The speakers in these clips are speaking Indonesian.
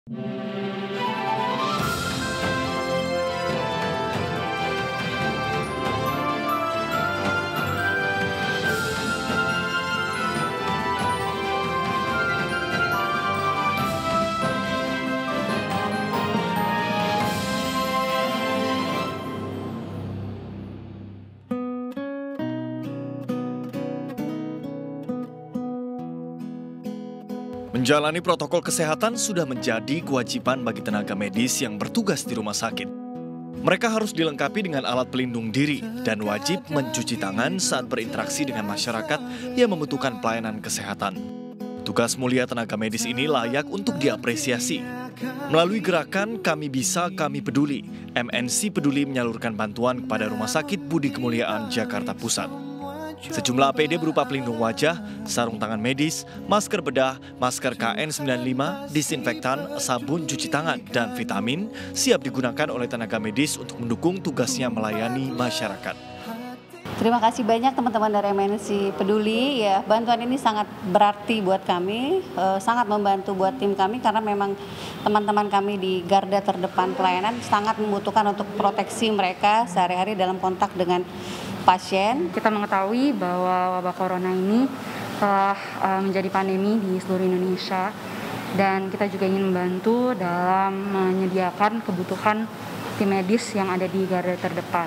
Menjalani protokol kesehatan sudah menjadi kewajiban bagi tenaga medis yang bertugas di rumah sakit. Mereka harus dilengkapi dengan alat pelindung diri dan wajib mencuci tangan saat berinteraksi dengan masyarakat yang membutuhkan pelayanan kesehatan. Tugas mulia tenaga medis ini layak untuk diapresiasi. Melalui gerakan Kami Bisa, Kami Peduli, MNC Peduli menyalurkan bantuan kepada Rumah Sakit Budi Kemuliaan Jakarta Pusat. Sejumlah APD berupa pelindung wajah, sarung tangan medis, masker bedah, masker KN95, disinfektan, sabun cuci tangan, dan vitamin siap digunakan oleh tenaga medis untuk mendukung tugasnya melayani masyarakat. Terima kasih banyak teman-teman dari MNC Peduli. Ya, bantuan ini sangat berarti buat kami, sangat membantu buat tim kami karena memang teman-teman kami di garda terdepan pelayanan sangat membutuhkan untuk proteksi mereka sehari-hari dalam kontak dengan pasien. Kita mengetahui bahwa wabah corona ini telah menjadi pandemi di seluruh Indonesia dan kita juga ingin membantu dalam menyediakan kebutuhan tim medis yang ada di garda terdepan.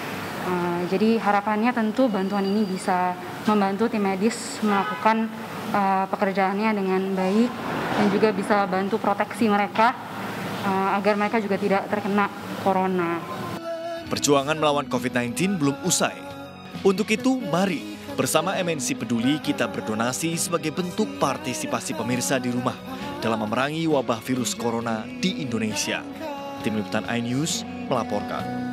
Jadi harapannya tentu bantuan ini bisa membantu tim medis melakukan pekerjaannya dengan baik dan juga bisa bantu proteksi mereka agar mereka juga tidak terkena corona. Perjuangan melawan COVID-19 belum usai. Untuk itu, mari bersama MNC Peduli kita berdonasi sebagai bentuk partisipasi pemirsa di rumah dalam memerangi wabah virus corona di Indonesia. Tim Liputan iNews melaporkan.